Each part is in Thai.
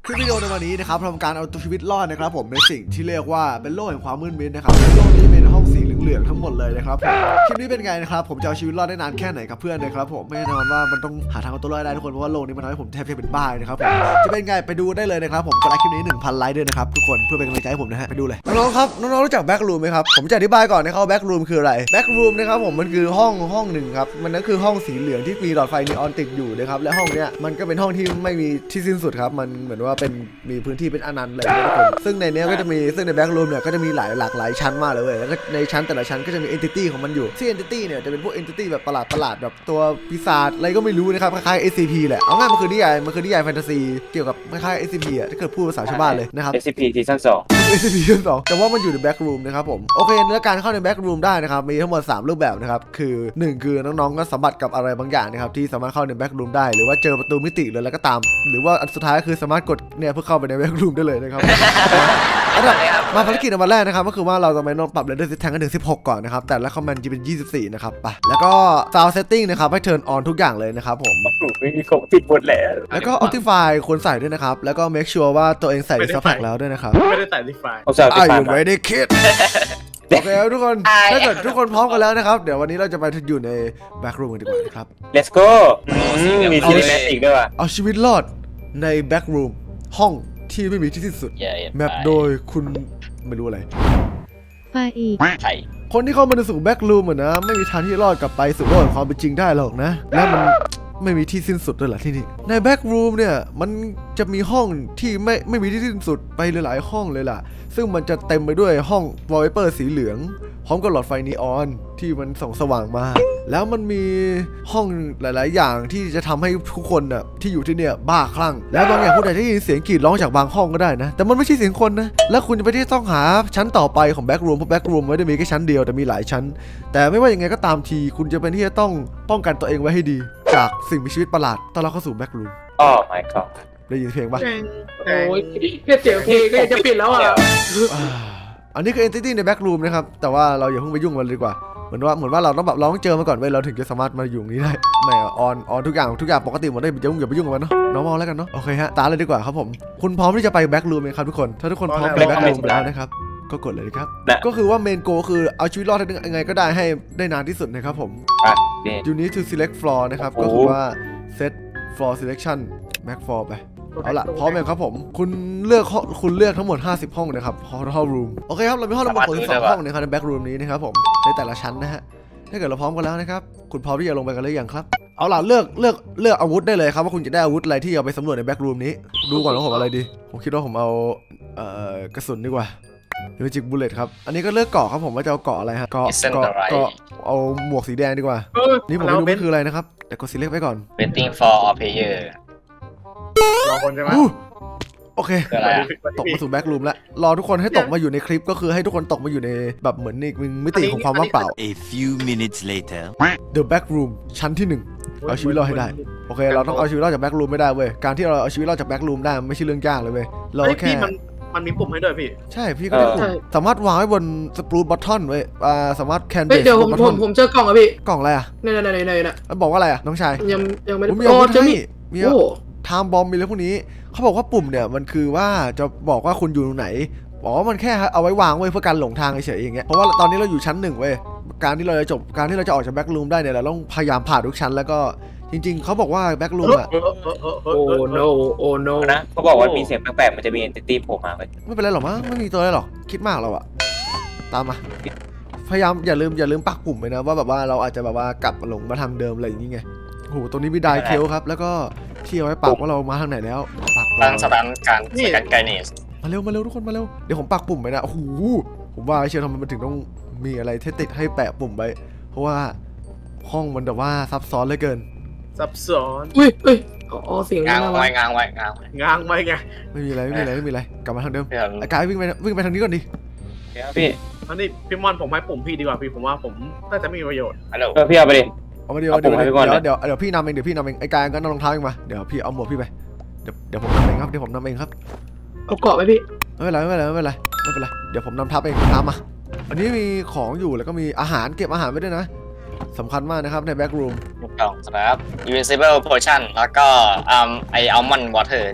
คือวิดีโอในวันนี้นะครับทำการเอาตัวชีวิตรอดนะครับผมในสิ่งที่เรียกว่าเป็นโลกแห่งความมืดมิดนะครับโลกนี้เป็นห้องสีเหลืองๆทั้งหมดเลยนะครับคลิปนี้เป็นไงนะครับผมจะเอาชีวิตรอดได้นานแค่ไหนกับเพื่อนนะครับผมแน่นอนว่ามันต้องหาทางเอาตัวรอดได้ทุกคนเพราะว่าโลกนี้มันทำให้ผมแทบจะเป็นบ้านะครับผมจะเป็นไงไปดูได้เลยนะครับผมกดไลค์คลิปนี้ 1,000 ไลค์ด้วยนะครับทุกคนเพื่อเป็นกำลังใจให้ผมนะฮะไปดูเลยน้องๆครับน้องๆรู้จักแบ็กรูมไหมครับผมจะอธิบายก่อนนะครับแบ็กรูมคืออะไรแบ็กรูมนะครับผมมันคือห้องหนึ่งครับมันนั่นคือห้องสีเหลืองที่มีหลอดไฟนีออนติดอยู่นะครับและห้องเนี้ยมันก็เป็นห้องที่ไม่มีที่สิ้นสุดครับมันเหมือนว่าเป็นมีพื้นที่เป็นอนันต์เลยทุกคนซึ่งในนี้ก็จะมีซึ่งในแบ็กรูมเนี่ยก็จะมีหลากหลายชั้นมากเลยแล้วก็ในชั้นแต่ละชั้นก็จะมีเอนติตี้ของมันอยู่ซึ่งเอนติตี้เนี่ยจะเป็นพวกเอนติตี้แบบประหลาดแบบตัวปีศาจอะไรก็ไม่รู้นะครับคล้ายๆ SCP แหละเอาง่ายมันคือนิยายแฟนตาซีเกี่ยวกับคล้ายๆ SCP อ่ะถ้าเกิดพูดภาษาชาวบ้านเลยนะครับ SCP ซีซั่น2 SCP ซีซั่น 2แต่ว่ามันอยู่ในแบ็กรูมนะครับผมโอเคและการเข้าในแบ็กรูมได้นะครับมีทั้งหมด3รูปแบบนะครับคือ1คือน้องๆก็สัมผัสกับอะไรบางอย่างนะครับที่สามารถเข้าในแบ็กรูมได้หรือว่าเจอประตูมิติเลยแล้วก็ตามหรือว่าอันสุดท้ายก็คือสามารถกดเนี่ยเพื่อเข้าไปในแบ็กรูมได้เลยนะครับมาภารกิจในวันแรกนะครับก็คือว่าเราจะไปปรับเรนเดอร์ซิสแทงกันถึง16ก่อนนะครับแต่ละคอมเมนต์จะเป็น24นะครับไปแล้วก็ Sound Setting นะครับให้ Turn on ทุกอย่างเลยนะครับผมปิดหมดแล้วก็ Optify ควรใส่ด้วยนะครับแล้วก็ make sure ว่าตัวเองใส่ Subpack แล้วด้วยนะครับไม่ได้ใส่ดิฟายอยู่ไม่ได้คิดโอเคทุกคนถ้าเกิดทุกคนพร้อมกันแล้วนะครับเดี๋ยววันนี้เราจะไปอยู่ในแบ็กรูมกันดีกว่านะครับ Let's go มีซีนิเมติกด้วยว่ะเอาชีวิตรอดในแบ็กรูมห้องที่ไม่มีที่สิ้นสุดแมปโดยคุณไม่รู้อะไรไปอีกคนที่เข้ามาในสู่แบ็กรูมนะไม่มีทางที่รอดกลับไปสู่โลกความเป็นจริงได้หรอกนะและมันไม่มีที่สิ้นสุดด้วยล่ะที่นี่ในแบ็กรูมเนี่ยมันจะมีห้องที่ไม่มีที่สิ้นสุดไปหลายๆห้องเลยล่ะซึ่งมันจะเต็มไปด้วยห้องวอลเปเปอร์สีเหลืองพร้อมกับหลอดไฟนีออนที่มันส่องสว่างมาแล้วมันมีห้องหลายๆอย่างที่จะทำให้ทุกคนน่ะที่อยู่ที่เนี่ยบ้าคลั่งแล้วบางอย่างคุณอาจจะได้ยินเสียงกรีดร้องจากบางห้องก็ได้นะแต่มันไม่ใช่เสียงคนนะแล้วคุณจะไปที่ต้องหาชั้นต่อไปของแบ็กรูมเพราะแบ็กรูมไม่ได้มีแค่ชั้นเดียวแต่มีหลายชั้นแต่ไม่ว่ายังไงก็ตามทีคุณจะเป็นที่จะต้องป้องกันตัวเองไว้ให้ดีจากสิ่งมีชีวิตประหลาดตอนเราเข้าสู่แบ็กรูมอ๋อ my god ได้ยินเพลงปะโอ้ยแค่เสียงเพลงก็จะปิดแล้วอ่ะอันนี้คือ entity ในแบ็กรูมนะครับแต่ว่าเราอย่าเพิ่งไปยุ่งมันเลยดีกว่าเหมือนว่าเราต้องแบบเราต้องเจอมาก่อนเว้ยเราถึงจะสามารถมาอยู่นี้ได้ไม่ออนทุกอย่างปกติหมดได้อย่าไปยุ่งกับมันเนาะnormalแล้วกันเนาะโอเคฮะตามเลยดีกว่าครับผมคุณพร้อมที่จะไปแบ็กรูมไหมครับทุกคนถ้าทุกคนพร้อมไปแบ็กรูมแล้วนะครับก็กดเลยครับก็คือว่าเมนโกคือเอาชีวิตรอดยังไงก็ได้ให้ได้นานที่สุดนะครับผม you need to select floor นะครับก็คือว่า set floor selection max floor ไปเอาละพร้อมยังครับผมคุณเลือกทั้งหมด50ห้องนะครับ hall room โอเคครับเรามีห้องทั้งหมด12ห้องนะครับในแบ็กรูมนี้นะครับผมในแต่ละชั้นนะฮะถ้าเกิดเราพร้อมกันแล้วนะครับคุณพร้อมที่จะลงไปกันหรือยังครับเอาล่ะเลือกอาวุธได้เลยครับว่าคุณจะได้อาวุธอะไรที่เอาไปสำรวจในแบ็กรูมนี้ดูก่อนว่าผมอะไรดีผมคิดว่าผมเอากระสุนดีกว่าMagic Bullet ครับอันนี้ก็เลือกเกาะครับผมว่าจะเอาเกาะอะไรฮะเกาะเอาหมวกสีแดงดีกว่านี่ผมไม่รู้มันคืออะไรนะครับแต่กด select ไว้ก่อน waiting for all player รอคนใช่ไหมโอเคตกมาสู่แบ็กรูมแล้วรอทุกคนให้ตกมาอยู่ในคลิปก็คือให้ทุกคนตกมาอยู่ในแบบเหมือนในมิติของความว่างเปล่า A few minutes later The back room ชั้นที่1เอาชีวิตรอดให้ได้โอเคเราต้องเอาชีวิตรอดจากแบ็กรูมไม่ได้เว้ยการที่เราเอาชีวิตรอดจากแบ็กรูมได้ไม่ใช่เรื่องยากเลยเว้ยเราแค่มันมีปุ่มให้ด้วยพี่ใช่พี่ก็ได้ปุ่มสามารถวางไว้บนสปรูตบัตทอนไว้สามารถแคนเดสเดี๋ยวผมเจอกล่องอะพี่กล่องอะไรอะเนี่ยมันบอกว่าอะไรอะน้องชายยังไม่ได้มีไทม์บอมมีอะไรพวกนี้เขาบอกว่าปุ่มเนี่ยมันคือว่าจะบอกว่าคุณอยู่ตรงไหนบอกว่ามันแค่เอาไว้วางไว้เพื่อการหลงทางเฉยๆอย่างเงี้ยเพราะว่าตอนนี้เราอยู่ชั้น1เว้ยการที่เราจะออกจากแบ็กรูมได้เนี่ยเราต้องพยายามผ่านทุกชั้นแล้วก็จริงๆเขาบอกว่าแบ็กรูมอะโอ้ no นะเขาบอกว่ามีเสียงแปลกๆมันจะมี entity โผล่มาไม่เป็นไรหรอกมั้งไม่มีตัวอะไรหรอกคิดมากเราอะตามมาพยายามอย่าลืมปักปุ่มไปนะว่าแบบว่าเราอาจจะแบบว่ากลับหลงมาทางเดิมอะไรอย่างเงี้ยโอ้โหตรงนี้มีไดเคลครับแล้วก็ที่เอาไว้ปักว่าเรามาทางไหนแล้วปักตั้งสถานการณ์สกัดไกเนสมาเร็วทุกคนมาเร็วเดี๋ยวผมปักปุ่มไปนะโอ้โหผมว่าเชื่อทำไมมันถึงต้องมีอะไรติดให้แปะปุ่มไปเพราะว่าห้องมันแบบว่าซับซ้อนเหลือเกินซับซ้อนอุ้ยอ๋อเสียงง้างไว้ไงไม่มีอะไรกลับมาทางเดิมไอ้กายวิ่งไปทางนี้ก่อนดิพี่อันนี้พี่มอนผมให้ปุ่มพี่ดีกว่าพี่ผมว่าผมน่าจะไม่มีประโยชน์ฮัลโหลพี่เอาไปดิเอามาเดี๋ยวพี่นำเองไอ้กายก็นำรองเท้าเองมาเดี๋ยวพี่เอาหมวกพี่ไปเดี๋ยวผมนำเองครับเอาเกาะไปพี่ไม่เป็นไรเดี๋ยวผมนำทับเองตามมาอันนี้มีของอยู่แล้วก็มีอาหารเก็บอาหารไว้ด้วยนะสำคัญมากนะครับในแบ็กรูมถูกต้องครับ Invisible Potion แล้วก็ไออัลมอนด์วอเตอร์นี่ไง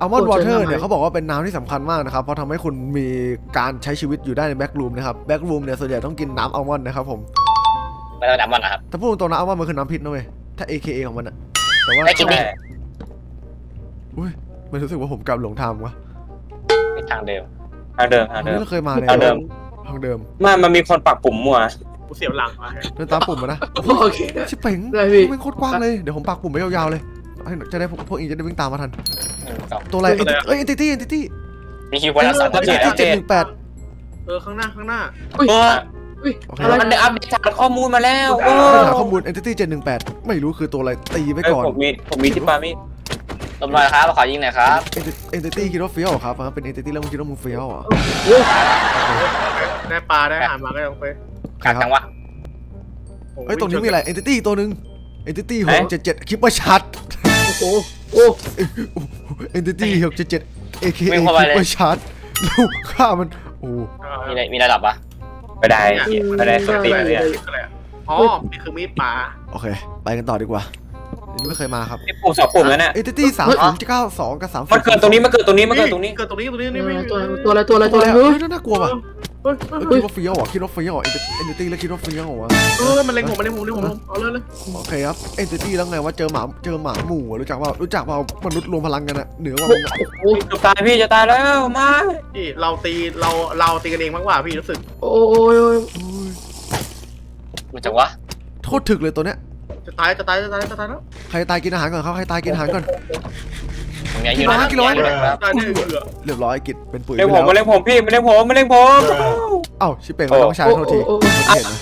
อัลมอนด์วอเตอร์เนี่ยเขาบอกว่าเป็นน้ำที่สำคัญมากนะครับเพราะทำให้คุณมีการใช้ชีวิตอยู่ได้ในแบ็กรูมนะครับแบ็กรูมเนี่ยส่วนใหญ่ต้องกินน้ำอัลมอนด์นะครับผมไม่ต้องน้ำมันนะครับถ้าพูดตรงๆนะอัลมอนด์มันคือน้ำพิษนะเว้ยถ้า AKA ของมันอะแต่ว่าได้กินดิอุ้ยมันรู้สึกว่าผมกลับหลงทางวะไปทางเดิมทางเดิมนี่เราเคยมาเลยทางเดิมทางเดิมมันมีคนปักปุ่มมั่วกูเสียหลังมาเดินตามปุ่มมานะโอเคชิบเป๋งได้พี่มันโคตรกว้างเลยเดี๋ยวผมปักปุ่มไว้ยาวๆเลยให้จะได้พวกอิงจะได้วิ่งตามมาทัน 1 2 ตัวอะไรเอ้ย entity มีคิวไว้แล้ว3 ตัวเจ็ด 718 ข้างหน้าอุ้ยโอเคอะไรมันได้อัปเดตฐานข้อมูลมาแล้วโอ้หาข้อมูล entity 718ไม่รู้คือตัวอะไรตีไปก่อนผมมีที่ปามีลมหน่อยครับขอยิงหน่อยครับ entity คิดว่าเฟี้ยวครับเป็น entity แล้วมึงคิดว่ามึงเฟี้ยวเหรอได้ปลาได้อาหารมาก็ยังไปขาดจังวะเฮ้ยตรงนี้มีอะไร entity ตัวหนึ่ง entity 677คิปเปอร์ชัดโอ้โหโอ้ entity 677 aka คิปเปอร์ชัดลูกฆ่ามันโอ้มีระดับปะไม่ได้สติเลยอะไรอ๋อนี่คือมีดปลาโอเคไปกันต่อดีกว่านี่ไม่เคยมาครับที่ปุ่ม2 ปุ่มแล้วเนี่ย entity 3092กับ30 มันเกิดตรงนี้เกิดตรงนี้ไม่ตัวอะไรเฮ้เฮ้ยยน่ากลัวว่ะเฮ้ยคิดว่าเฟี้ยวอ่ะคิดว่าเฟี้ยวอ่ะ entity แล้วคิดว่าเฟี้ยวอ่ะมันเล็งผมเอาเลยโอเคครับ entity แล้วไงว่าเจอหมาหมู่รู้จักเปล่ามนุษย์รวมพลังกันอะเหนือกว่ามึงอะโอ้จะตายพี่จะตายแล้วมาพี่เราตีกันเองมากกว่าพี่รู้สึกโอ้รู้จักวะโทษถึกเลยตัวเนี้ยจะตายแล้วใครตายกินอาหารก่อนครับใครตายกินอาหารก่อนผมยังอยู่นะกี่ร้อยครับตายได้เหลือเรียบร้อยกิจเป็นปุ๋ยเล่นผมมาเล่นผมพี่มาเล่นผมเอ้าชิเป่งน้องชายโทษทีอุบัติเหตุนะ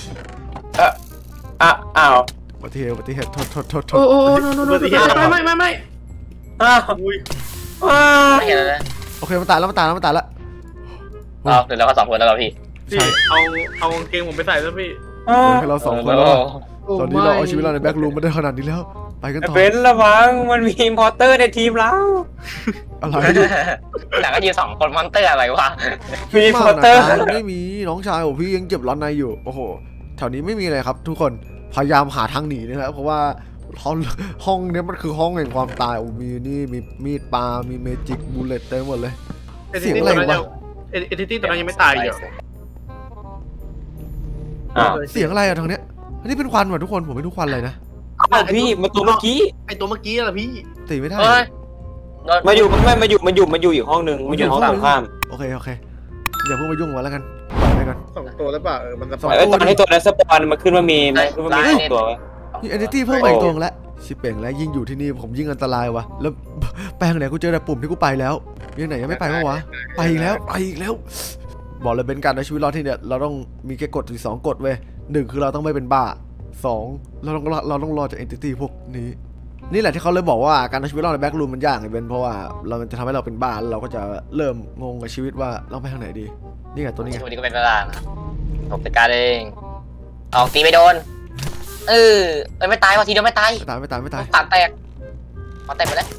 อ้าวอุบัติเหตุโทษโอ้ไม่อ้าวอุ้ยไม่เห็นเลยโอเคมันตายแล้วเราเดี๋ยวเราก็2 คนแล้วพี่พี่เอากางเกงผมไปใส่ซะพี่ให้เรา2 คนแล้วตอนนี้เราเอาชีวิตเราในแบ็กรูมมาได้ขนาดนี้แล้วไปกันต่อเป็นระวังมันมีอิมพอร์เตอร์ในทีมเราอะไรแต่ก็ยืน2 คนมอนเตอร์อะไรวะมีอิมพอร์เตอร์ไม่มีน้องชายของพี่ยังเจ็บร้อนในอยู่โอ้โหแถวนี้ไม่มีอะไรครับทุกคนพยายามหาทางหนีนะครับเพราะว่าห้องนี้มันคือห้องแห่งความตายโอ้มีนี่มีมีดปลามีเมจิกบูเลตเต็มหมดเลยเสียงอะไรวะเอทิตี้ตอนนั้นยังไม่ตายอยู่เสียงอะไรอะทางเนี้ยอันนี้เป็นควันว่ะทุกคนผมไม่รู้ควันอะไรนะพี่มาตัวเมื่อกี้ไอตัวเมื่อกี้แหละพี่ตีไม่ได้เฮ้ยมาอยู่อีกห้องนึงมาอยู่ห้องตรงข้ามโอเคอย่าเพิ่งมายุ่งมาแล้วกันปล่อยไปก่อน 2 ตัวแล้วป่ะมันจะตอนที่ตัวนั้นสปอนมันขึ้นว่ามี2 ตัวนี่เอเนตี้เพิ่มมาอีกตัวแล้วชิเป่งแล้วยิ่งอยู่ที่นี่ผมยิ่งอันตรายวะแล้วแปลงไหนกูเจอแต่ปุ่มที่กูไปแล้วยังไหนยังไม่ไปวะไปอีกแล้วบอกเลยเป็นการในชีวิตเราที่เนี่ยเราต้องมีแค่กฎถึง2 กฎเว้ย1คือเราต้องไม่เป็นบ้า2เราต้องรอจากเอนติตี้พวกนี้นี่แหละที่เขาเลยบอกว่าการใช้ชีวิตเราในแบ็กรูมมันยากไงเป็นเพราะว่าเราจะทำให้เราเป็นบ้าแล้วเราก็จะเริ่มงงกับชีวิตว่าเราไปทางไหนดีนี่ไงตัวนี้ไงวันนี้ก็เป็นเวลาผมจัดการเองออกตีไม่โดนไม่ตายว่ะทีเดียวไม่ตายไม่ตายปากแตกปากแตกไปแล้ว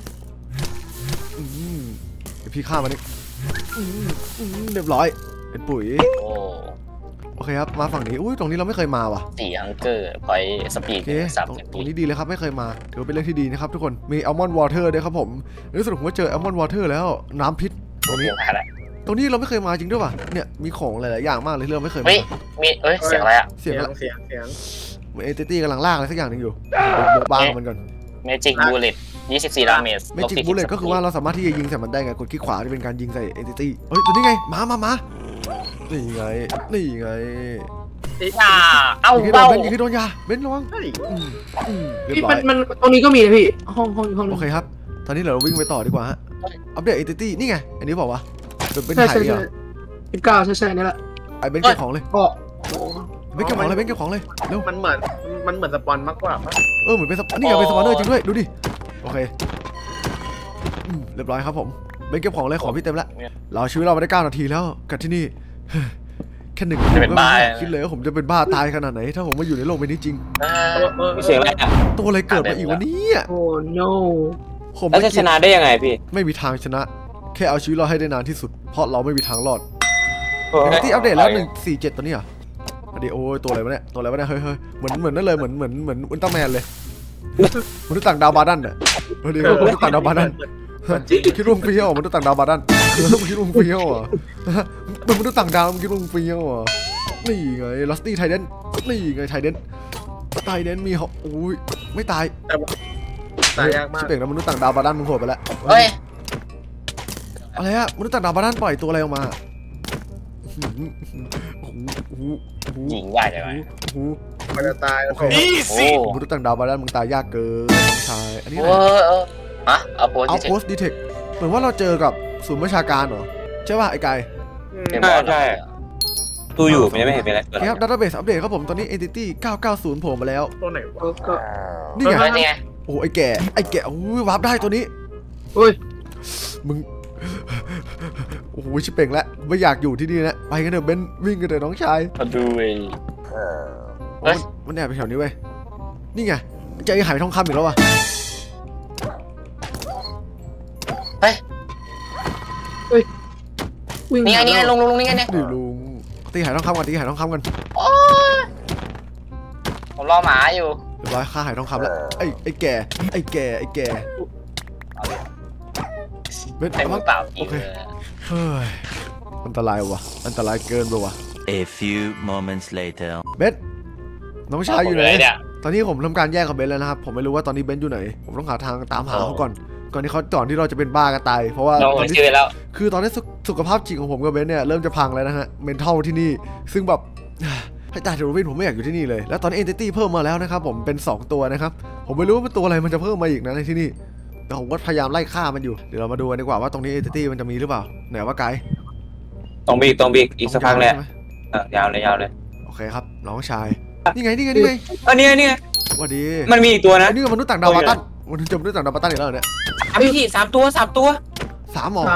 เดี๋ยวพี่ฆ่ามันนี่เรียบร้อยเป็นปุ๋ยโอ้โอเคครับมาฝั่งนี้อุ้ยตรงนี้เราไม่เคยมาว่ะ 4 ฮังเกอร์พอยสปีดโอเค 3 ตรงนี้ดีเลยครับไม่เคยมาถือว่าเป็นเรื่องที่ดีนะครับทุกคนมีอัลมอนด์วอเตอร์ด้วยครับผมรู้สึกผมว่าเจออัลมอนด์วอเตอร์แล้วน้ำพิษตรงนี้เราไม่เคยมาจริงด้วยว่ะเนี่ยมีของหลายๆอย่างมากเลยที่เราไม่เคยมามีเสียงอะไรอ่ะเสียงอะไรเสียงเหมือนเอเตตี้กำลังลากอะไรสักอย่างหนึงอยู่บ้ามันก่อนเมจิกบูเลต24 ดาเมจเมจิกบูเลตก็คือว่าเราสามารถที่จะยิงใส่มันได้ไงกดคลิกขวาที่เป็นการยิงใส่เอเตตี้เฮ้ยตัวนี้ไงมานี่ไงเอ้ายิงเบ้าให้โดนยาเบนระวังเรียบพี่ร้อยมันตรงนี้ก็มีนะพี่ห้องโอเคครับตอนนี้เราวิ่งไปต่อดีกว่าฮะอัปเดตเอเตตี้นี่ไงอันนี้บอกว่าเป็นใช่ไข่เหรอ 19ใช่นี่แหละไอ้เบนเก็บของเลยก็เบนเก็บของเลยเร็วมันเหมือนสปอนมากกว่าเหมือนเป็นนี่ไงเป็นสปอนเนอร์จริงด้วยดูดิโอเคเรียบร้อยครับผมเบนเก็บของเลยของพี่เต็มแล้วเราชีวิตเรามาได้9 นาทีแล้วกับที่นี่แค่1 นาทีก็ไม่คิดเลยว่าผมจะเป็นบ้าตายขนาดไหนถ้าผมมาอยู่ในโลกใบนี้จริงเสียงอะไรอ่ะตัวอะไรเกิดมาอีกวันนี้โอ้ no ผมแล้วจะชนะได้ยังไงพี่ไม่มีทางชนะแค่เอาชีวิตเราให้ได้นานที่สุดเพราะเราไม่มีทางรอดที่อัปเดตแล้ว147ตัวนี้อ่ะเดี๋ยวโอ้ยตัวอะไรวะเนี่ยเฮ้ยเหมือนนั่นเลยเหมือนอุลตร้าแมนเลยมนุษย์ต่างดาวบาดันอ่ะเดี๋ยวมนุษย์ต่างดาวบาดันคิดว่ามึงเฟี้ยวมันต้องต่างดาวบาดันมึงคิดว่ามึงเฟี้ยวอ่ะมึงต้องต่างดาวมึงคิดว่ามึงเฟี้ยวอ่ะนี่ไงลัสตี้ไทเดนนี่ไงไทเดนมีเหรออุ้ยไม่ตายตายยากมากชิบเป่งนะมนุษย์ต่างดาวบาดันมึงโหดไปแล้วเฮ้ยอะไรอะมนุษย์ต่างดาวบาดันปล่อยตัวอะไรออกมาโอ้โหหญิงใหญ่เลยไหมมันจะตายโอเคโอ้มนุษย์ต่างดาวบาดันมึงตายยากเกินน้องชายอันนี้โหอะไรฮะเอาโพสเอาที่โพสต์ดีเทคเหมือนว่าเราเจอกับศูนย์ประชาการเหรอใช่ป่ะไอ้ไก่เป็นบอสใช่ดูอยู่มันยังไม่เห็นเป็นอะไรเกิดครับดัตต้าเบสอัปเดตครับผมตอนนี้ Entity 990โผล่มาแล้วตัวไหนวะก็นี่ไงนี่ไงโอ้ไอ้แก่โอ้ยวาร์ปได้ตัวนี้เฮ้ยมึงโอ้โหชิบเป่งแล้วไม่อยากอยู่ที่นี่แล้วไปกันเถอะเบนวิ่งกันเถอะน้องชายมาดูไอ้โอ้มันแอบไปแถวนี้เว้ยนี่ไงเจอไอ้หายทองคำอีกแล้วว่ะวิ่งนี่ไงลงนี่ไงเนี่ยดิลุงตีหายทองคำก่อนตีหายทองคำก่อนผมรอหมาอยู่เรียบร้อยฆ่าหายทองคำแล้วไอ้แก่เบนเต็มเอามืมาอเปล่าโออีกเคเฮ้ยอันตรายว่ะอันตรายเกินไปว่ะ A few moments later. เบนน้องชายอยู่ไหนเนี่ยตอนนี้ผมทำการแยกกับเบนแล้วนะครับผมไม่รู้ว่าตอนนี้เบนอยู่ไหนผมต้องหาทางตามหาเขาก่อนที่เราจะเป็นบ้ากันตายเพราะว่าน้องตอนนี้ชื่อแล้วคือตอนนี้สุขภาพจิตของผมกับเบนเนี่ยเริ่มจะพังแล้วนะฮะเมนเทลที่นี่ซึ่งแบบ ให้ตายเทอร์วินผมไม่อยากอยู่ที่นี่เลยแล้วตอนนี้ Entity เพิ่มมาแล้วนะครับผมเป็น2ตัวนะครับผมไม่รู้ว่าเป็นตัวอะไรมันจะเพิ่มมาอีกนะในที่นี่แต่ผมก็พยายามไล่ฆ่ามันอยู่เดี๋ยวเรามาดูกันดีกว่าว่าตรงนี้ Entity มันจะมีหรือเปล่าไหนว่าไกด์ตรงบีกอีกสักพักแหละใช่ไหมยาวเลยโอเคครับน้องชายนี่ไงอันนี้ว่าดีมันมีอีกตัวนะอันนี้ก็มนุษย์ต่างดาวบาตันมนุษย์ต่างดาวบาตันอีกแล้วเหรอเนี่ยพี่3 ตัว 3หมอ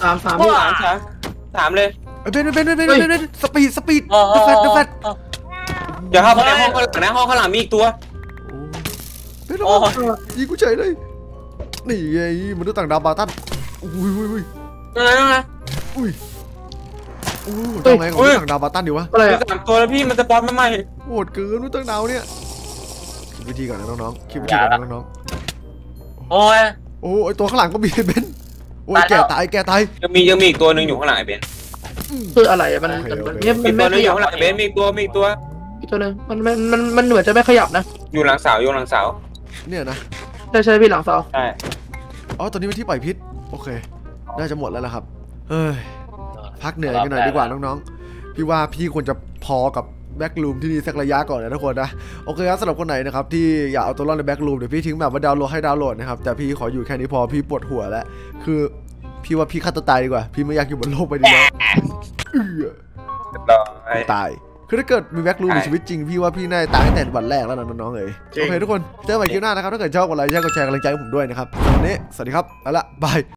3เลยเบนสปีดเดอะแฟตเดี๋ยวเข้าไปในห้องข้างหลังนะห้องข้างหลังมีอีกตัวเบนยิงกูเฉยเลยนี่ไงมนุษย์ต่างดาวบาตันอุ้ยทำไงของมนุษย์ต่างดาวบาตันดีวะอะไรมีอะ 3 ตัวแล้วพี่มันจะปอนมาใหม่โหดเกินมนุษย์ต่างดาวเนี่ยคิดวิธีก่อนนะน้องๆคิดวิธีก่อนนะน้องโอ้ยๆโอ้ไอตัวข้างหลังก็มีเบนโอ้ยแก่ตายยังมีอีกตัวนึงอยู่ข้างหลังไอ้เบนคืออะไรมันโอเคเนี่ยมีมันตัวไม่นึงขอยู่ยับข้างหลังไอ้เบนมีอีกตัวอีกตัวนึงมันเหมือนจะไม่ขยับนะอยู่หลังเสาเนี่ยนะใช่พี่หลังเสาใช่อ๋อตอนนี้เป็นที่ปล่อยพิษโอเคน่าจะหมดแล้วล่ะครับเฮ้ยพักเหนื่อยกันหน่อยดีกว่าน้องๆพี่ว่าพี่ควรจะพอกับแบ็กลูมที่นี่สักระยะก่อนนะทุกคนนะโอเคครับสำหรับคนไหนนะครับที่อยากเอาตัวรอดในแบ็กลูมเดี๋ยวพี่ทิ้งแบบว่าดาวน์โหลดนะครับแต่พี่ขออยู่แค่นี้พอพี่ปวดหัวแล้วคือพี่ว่าพี่ฆ่าตัวตายดีกว่าพี่ไม่อยากอยู่บนโลกใบนี้แล้วตายคือถ้าเกิดมีแบ็กลูมในชีวิตจริงพี่ว่าพี่น่าจะตายตั้งแต่วันแรกแล้วนะน้องๆเอ๋ยโอเคทุกคนเจอกันใหม่คลิปหน้านะครับถ้าเกิดชอบกดไลค์แชร์กดแชร์กำลังใจให้ผมด้วยนะครับวันนี้สวัสดีครับไปละบาย